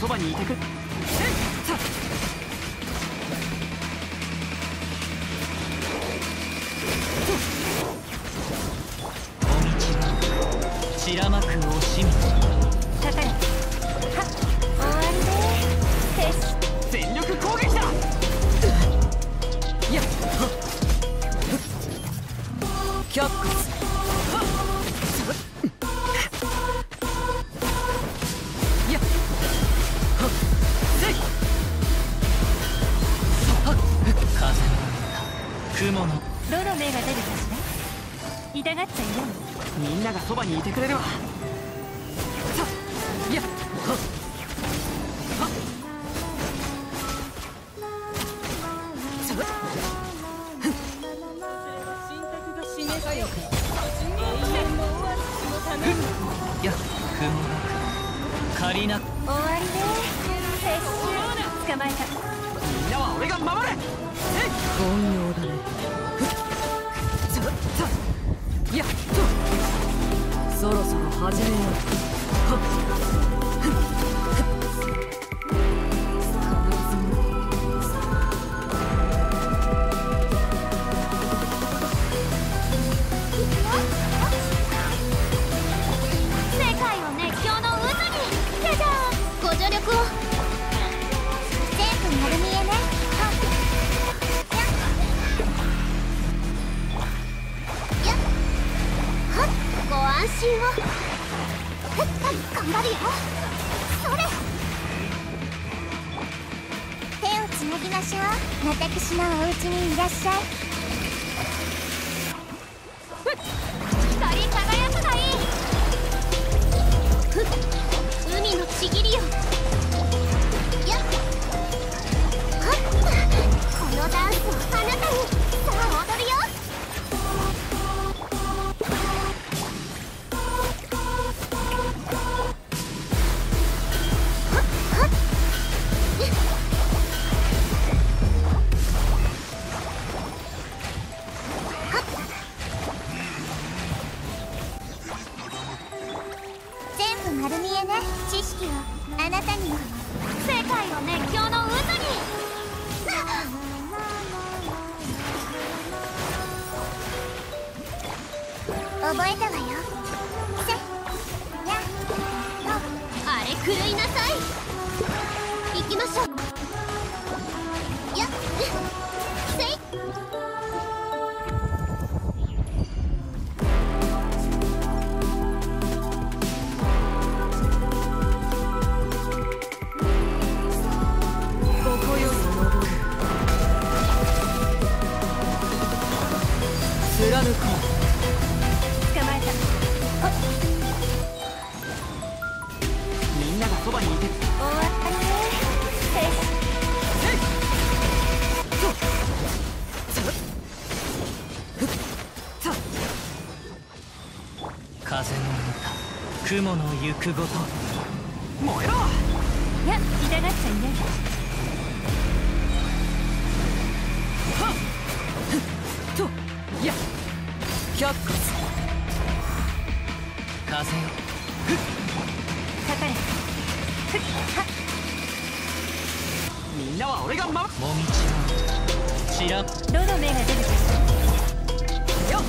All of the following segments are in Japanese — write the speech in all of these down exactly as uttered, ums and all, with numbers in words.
そばにいてくれ。 お道は散らまく惜しみ。 かかれ。はっ、終わりでーす。 全力攻撃だ。いや却下。いや風の雲のどの目が出るかしら。痛がっちゃいよ。 みんながそばにいてくれるわ。さいやはっはっさっいや雲が仮な。 終わりでーす。捕まえた。 みんなは俺が守れ。 本能だね。 ささいやそろそろ始めよう。はっ世界を熱狂の渦に。じゃじゃーん。ご助力を。全部丸見えね。はっやっはっ、ご安心を。ふっ、頑張るよ。それ。手をつなぎましょう。私のお家にいらっしゃい。光り輝くがいい。ふっ、海のちぎりよ。やっはっ、このダンスをあなたに。さあ踊るよ。はっはっ、はっ、全部丸見えね。知識をあなたにも。世界を熱狂の渦に。覚えたわよ。せやとあれ狂いなさい。行きましょう。やっせい。 ここより登る。貫こう。 捕まえた。 みんながそばにいて。 終わりねーさ風の歌雲の行くごと。 燃えろ。 いや、痛がっちゃいない。 はっふっといや却下す。 風よかかれ。ふっ、はっ、 みんなは俺が守る。 もみちは散ら。 どの目が出るかしよっ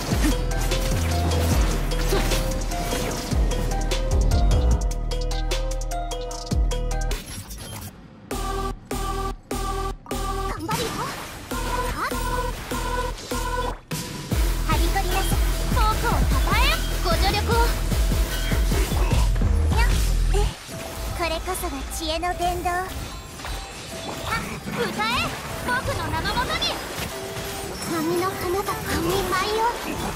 頑張るよ。はっ、はりこりなさ。フォークをたたえ。ご助力を。よっ、これこそが知恵の伝道。はっ、歌え。僕の名のもとに。波の花が半人舞いを。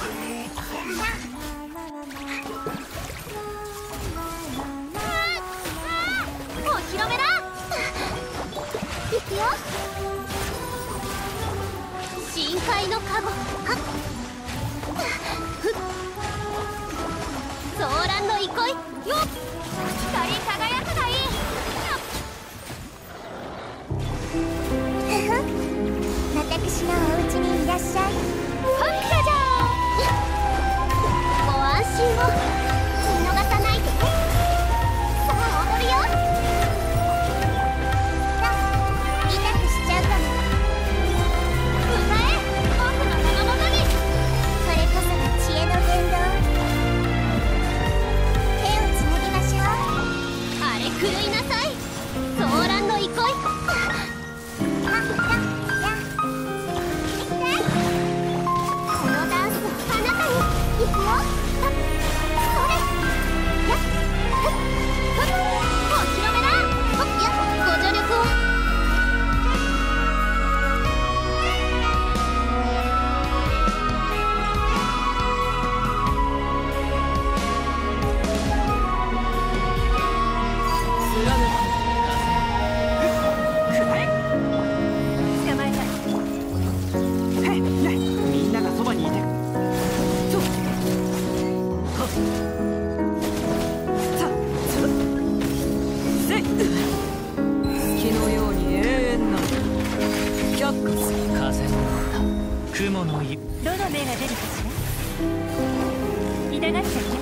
お披露目だ。いくよ。深海の加護。はっ、ふっ、ソーランの憩いよっ。光り輝くがいい。ふふ、私のお家にいらっしゃい。ほっかじゃー。ご安心を。見逃さないでね。さあ踊るよ。 ックス風の歌雲のいどの目が出るかしら。痛がっちゃいけ